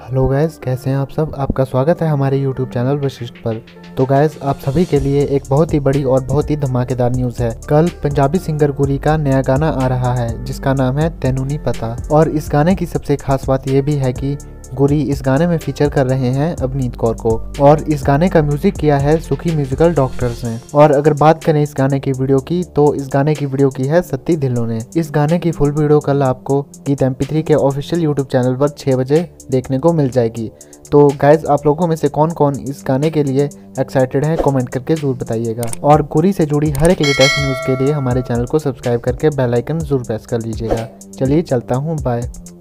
Hello guys, कैसे हैं आप सब। आपका स्वागत है हमारे यूट्यूब चैनल वशिष्ठ पर। तो गैस, आप सभी के लिए एक बहुत ही बड़ी और बहुत ही धमाकेदार न्यूज़ है। कल पंजाबी सिंगर गुरी का नया गाना आ रहा है जिसका नाम है तैनू नी पता। और इस गाने की सबसे खास बात यह भी है कि गुरी इस गाने में फीचर कर रहे हैं अवनीत कौर को। और इस गाने का म्यूजिक किया है सुखी म्यूजिकल डॉक्टर्स ने। और अगर बात करें इस गाने की वीडियो की, तो इस गाने की वीडियो की है सत्ती ढिल्लों ने। इस गाने की फुल वीडियो कल आपको गीत MP3 के ऑफिशियल यूट्यूब चैनल पर 6 बजे देखने को मिल जाएगी। तो गाइज, आप लोगों में से कौन कौन इस गाने के लिए एक्साइटेड है, कमेंट करके जरूर बताइएगा। और गुरी से जुड़ी हर एक लेटेस्ट न्यूज़ के लिए हमारे चैनल को सब्सक्राइब करके बेल आइकन जरूर प्रेस कर लीजिएगा। चलिए चलता हूँ, बाय।